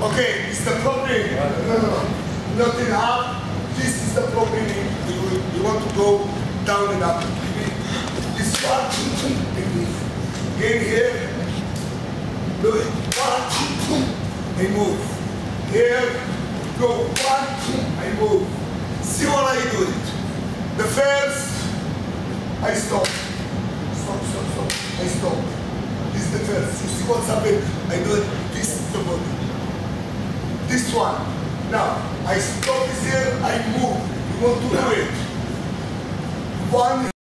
Okay, it's the problem. No. Not enough. This is the problem. You want to go down and up. This one, again here. Do it. 1, 2, I move. Here, go 1, 2, I move. See what I do it. The first, I stop. Stop. I stop. This is the first. You see what's happening? I do it. This is the body. This one. Now, I stop here, I move. You want to do it. 1